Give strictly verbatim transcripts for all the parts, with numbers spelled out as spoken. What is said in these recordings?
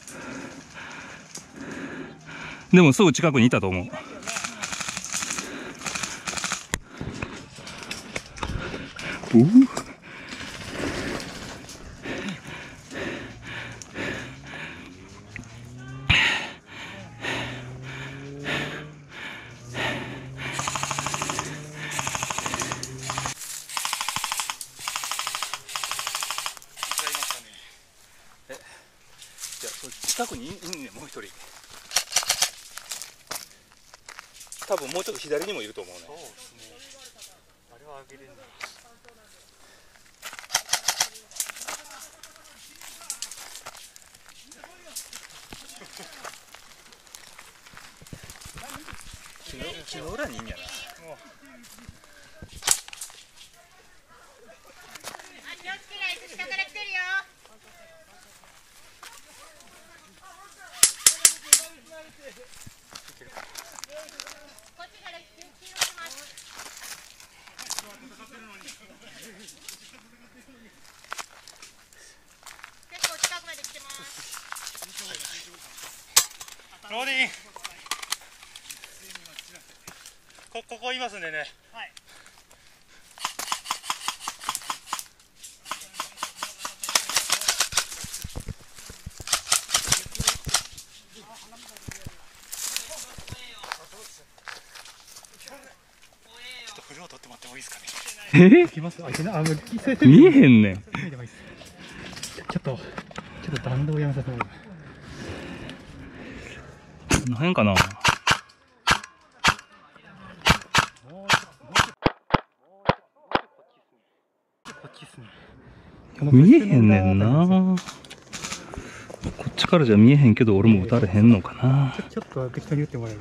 でもすぐ近くにいたと思う。おう。近くにいんねん、もう一人。多分もうちょっと左にもいると思うね。そうですね。あれは上げれんだ。木の木の裏にいんやな。 気をつけないと下から来てるよ。こっちから黄色来ます。結構近くまで来てます。 ローディン。こここいますんでね。はい。フルを取ってもらってもいいですかね。 えー、 来ます。あ、いけない。あ、もう見えへんねん。 ちょっと、ちょっと弾道やめさせてもらう。 この辺かな。見えへんねんな。こっちからじゃ見えへんけど、俺も撃たれへんのかな。 ちょっと適当に撃ってもらえる。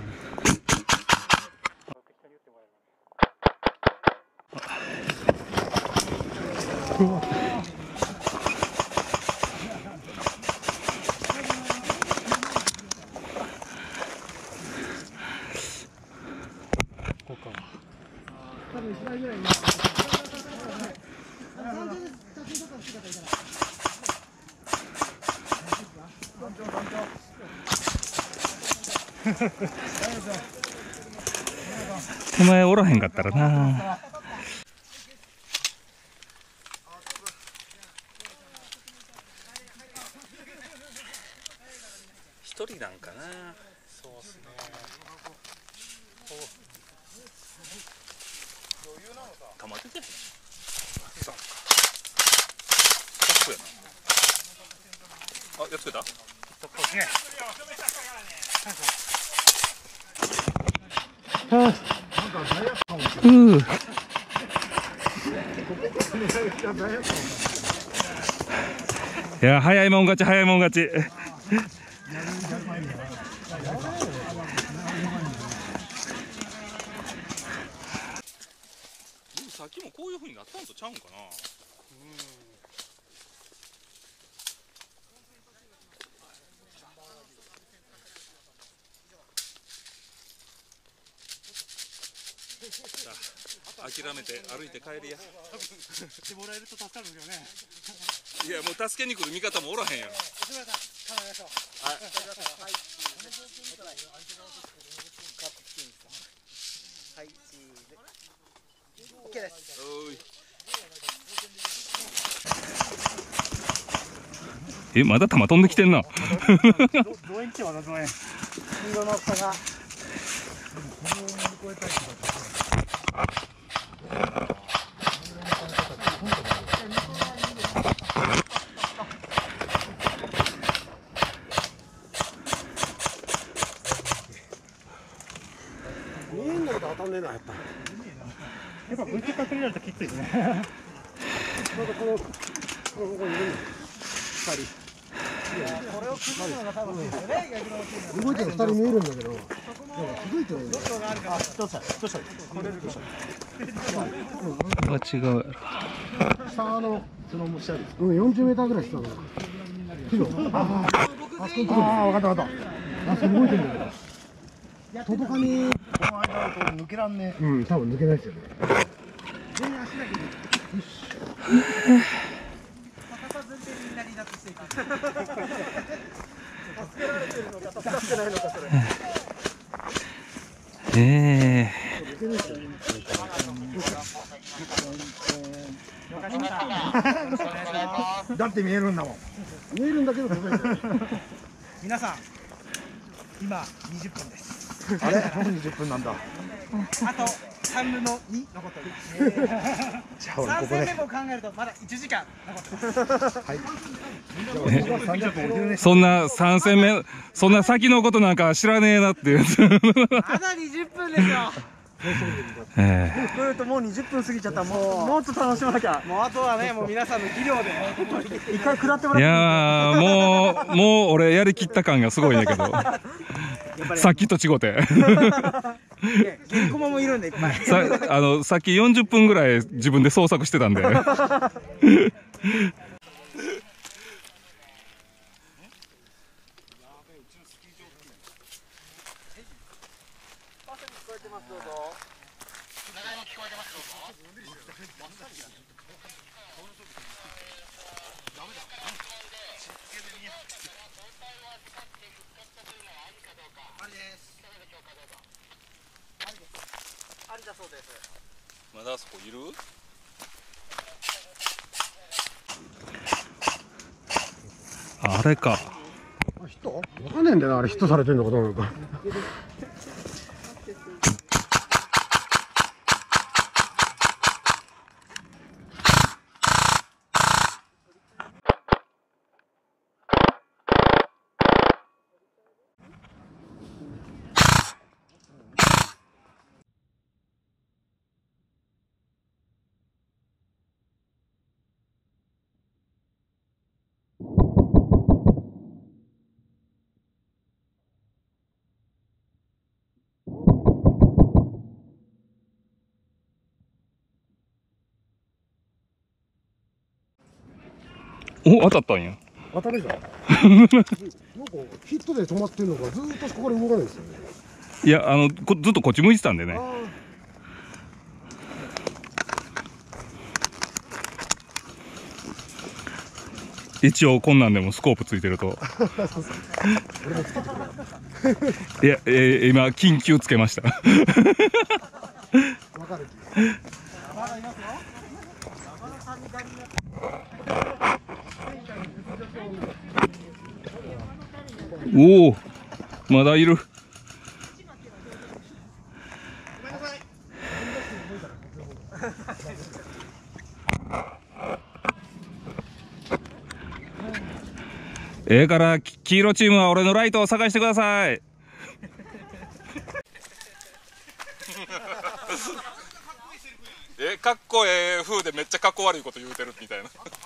ここか。 手前おらへんかったらな。一人なんかな。 そうですね。 溜まっててへん。 そうか。 そうやな。あ、やっつけた？ そうですね。 うー。いや、早いもん勝ち、早いもん勝ち。さっきもこういう風になったんとちゃうんかな。諦めて歩いて帰りや。 してもらえると助かるんですよね。 いや、もう助けに来る味方もおらへんやろ。はい。 はい、チーズ。オッケーです。 おい。え、まだ弾飛んできてんな。 ドエンチはドエン。 黄色の差が。見えんのと当たんねえな、やっぱ。 やっぱぶちかけられるときついですね。 なんかこの、このここにいるの。二人。これを崩すのが多分ですよね。動いてる二人見えるんだけど。なんか気づいてないんだよ。あ、どうした、どうした。これどうした。 これは違うやろ。 下のその虫ある。うん、よんじゅうメーターぐらい下だな。ああ、あそこのところ。ああ、わかったわかった。あそこ動いてるんだけど。届かねえ。この間だと抜けらんねえ。うん、多分抜けないですよね。全員足だけで。よし。高さ前提になりなくしていく。 ってないのかそれ。 えだって見えるんだもん。見えるんだけど皆さん今にじゅっぷんです。 あれもうにじゅっぷんなんだ。 あとさんぶんのに残っております。 じゃあ俺さんここで戦目も考えるとまだいちじかん残ってます。 はいじゃあ僕はさんじゅっぷんお昼寝ー、そんなさん戦目、そんな先のことなんか知らねえなっていうやつ。 まだにじゅっぷんですよ。 えこれともうにじゅっぷん過ぎちゃった。もうもっと楽しまなきゃ。もうあとはね、もう皆さんの技量で一回食らってもー、いらやー、もう、もう俺やりきった感がすごいんだけど、さっきと違うて。 って。原駒もいるんでいっぱい。 さあのさっきよんじゅっぷんぐらい自分で創作してたんで。 ありだそうです。 まだあそこいる？ あれか。 ヒット？わかんねえんだよな、あれヒットされてんのかどうなのか。 お、当たったんや。 当たるじゃん。なんかヒットで止まってんのか、ずーっとここで動かないですよね。 いや、あのこずっとこっち向いてたんでね。一応こんなんでもスコープついてると。いや、えー、今緊急つけました。 わかる。 おお、まだいる。ええから黄色チームは俺のライトを探してください。 え、かっこええ風でめっちゃかっこ悪いこと言うてるみたいな。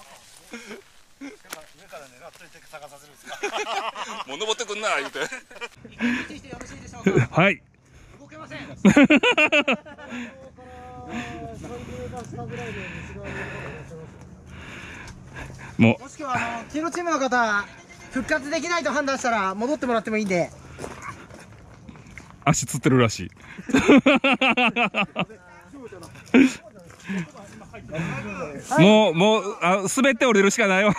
もう登ってくんな言うて。 はい。 動けません。 ももしくはあの黄色チームの方復活できないと判断したら戻ってもらってもいいんで。 う足つってるらしい。もうもうあ滑って降りるしかないわ。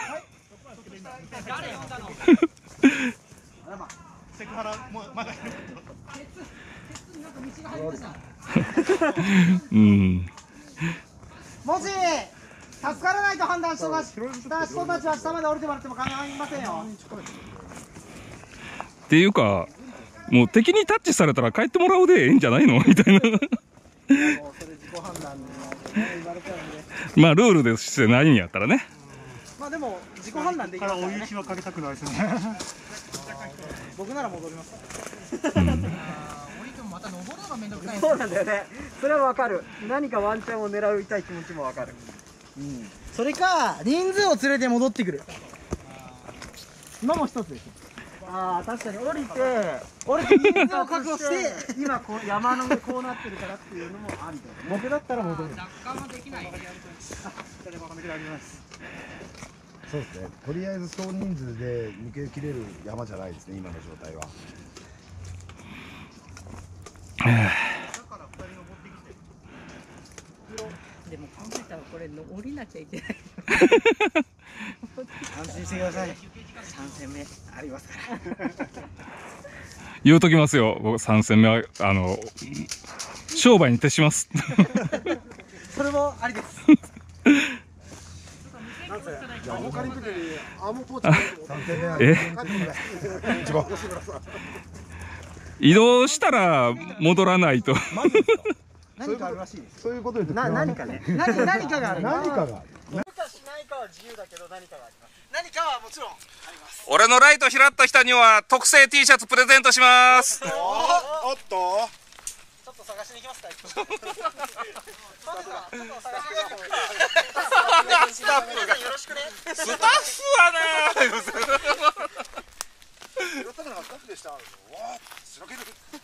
うん。 もし助からないと判断した人たちは下まで降りてもらっても構いませんよ。 っていうか、もう敵にタッチされたら帰ってもらうでええんじゃないのみたいな。まあルールでしてないんやったらね。 まあでも自己判断できますからね。 追い打ちはかけたくないですね。 僕なら戻ります。 うん、 降りてもまた登るのがめんどくさい。そうなんだよね。それはわかる。何かワンチャンを狙いたい気持ちもわかる。うん。それか人数を連れて戻ってくるのも一つです。ああ、確かに降りて降りて人数を確保して今こう山の上こうなってるからっていうのもありだよね。僕だったら戻る。奪還もできない。それも認めてあります。 そうですね。とりあえず総人数で抜けきれる山じゃないですね、今の状態は。 でも考えたらこれの降りなきゃいけない。 安心してください。さん戦目ありますから。 言うときますよ、僕さん戦目はあの商売に徹します。 それもありです。 なんせ他に来てアームポーチえ移動したら戻らないと。 何かあるらしいです。 そういうこと言うとな何かね。何何かがある。 何かがするかしないかは自由だけど何かがあります。何かはもちろんあります。 俺のライト拾った人には特製 T シャツプレゼントします。 おっとちょっと探しに行きますか。まずはちょっと探しに行きます。スタッフがよろしくね。 スタッフはね拾ったのがスタッフでした。わあ、しらける。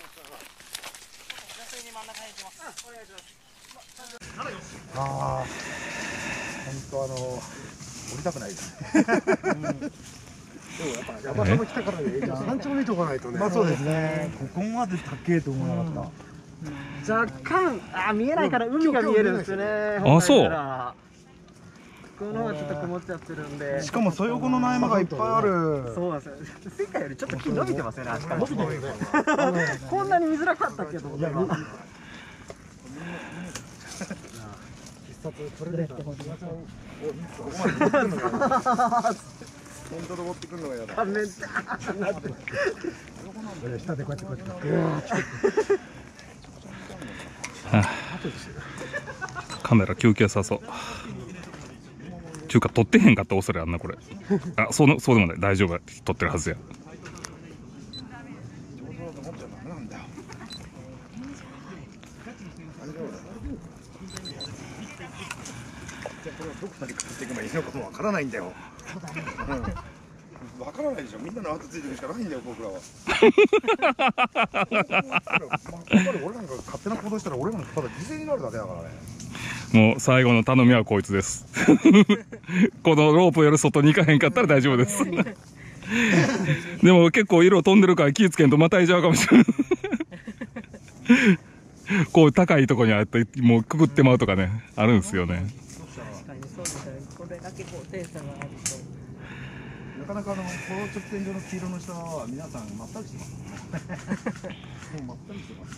純粋に真ん中に行きます。お願いします。 ああ、本当あの降りたくないです。でもやっぱ山田も来たからね、山頂見とかないとね。まあそうですね。ここまで高えと思わなかった。 若干あ見えないから海が見えるんですよね。 あ、そう。 この方がちょっと曇っちゃってるんで。 しかもそういうこの苗間がいっぱいある。 そうなんですよ。世界よりちょっと木伸びてますよね。足から。伸びてる。こんなに見づらかったっけと思って。 本当に持ってくるのがやだ。 仮面だ。 下でこうやってこうやって。 カメラ休憩さそう。ちゅうか撮ってへんかった恐れあんなこれ。あ、そうのそうでもない大丈夫撮ってるはずや。 どこまで買っていけばいいのかもわからないんだよ。わからないでしょ。みんなの後ついてるしかないんだよ僕らは。俺なんか勝手な行動したら俺らのただ犠牲になるだけだからね。 もう最後の頼みはこいつです。このロープより外に行かへんかったら大丈夫です。でも結構色飛んでるから気ぃつけんとまたいじゃうかもしれない。こう高いところにあってもうくぐってまうとかねあるんですよね。 これだけ高低差があると。 なかなかあのこの直線上の黄色の下は皆さんまったりしてますね。もうまったりしてます。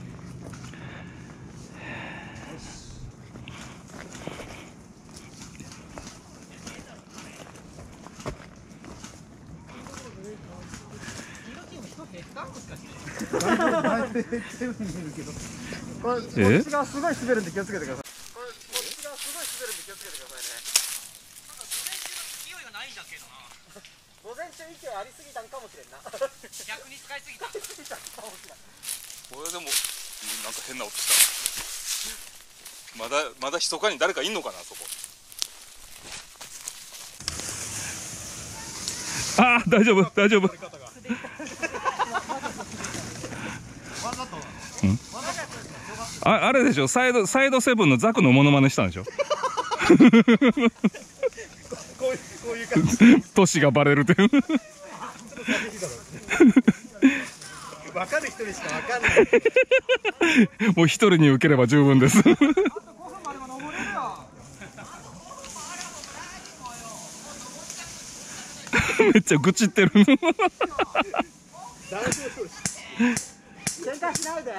こっちがすごい滑るんで気をつけてください。こっちがすごい滑るんで気をつけてくださいね。午前中勢いありすぎたんかもしれんな。逆に使いすぎた。使いすぎたかもしれん。 これでもなんか変な音した。まだまだ密かに誰かいんのかなそこ。ああ大丈夫大丈夫。あ, あれでしょサイドサイドセブンのザクのモノマネしたんでしょ。都市がバレるという。分かる人にしか分かんない。 もう一人に受ければ十分です。めっちゃ愚痴ってる。 喧嘩しないで。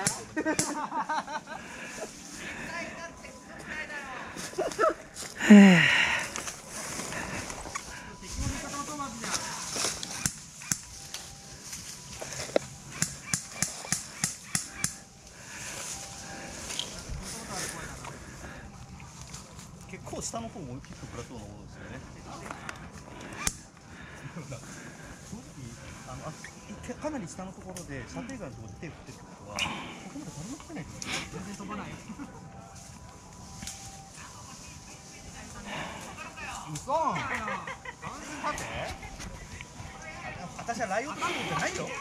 結構下の方も結構暗そうなものですよね。正直あのあかなり下のところで射程外のところで手を振ってるってことはここまで誰も来てないですよね。全然飛ばない。嘘。私はライオンマンゴーじゃないよ。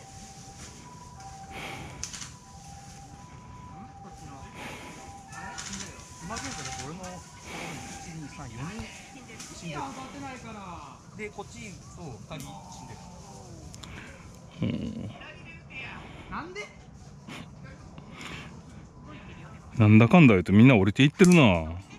今現在だと俺のいちにさんよにん死んでる。でこっちとふたり死んでる。なんで？ なんだかんだ言うとみんな降りていってるな。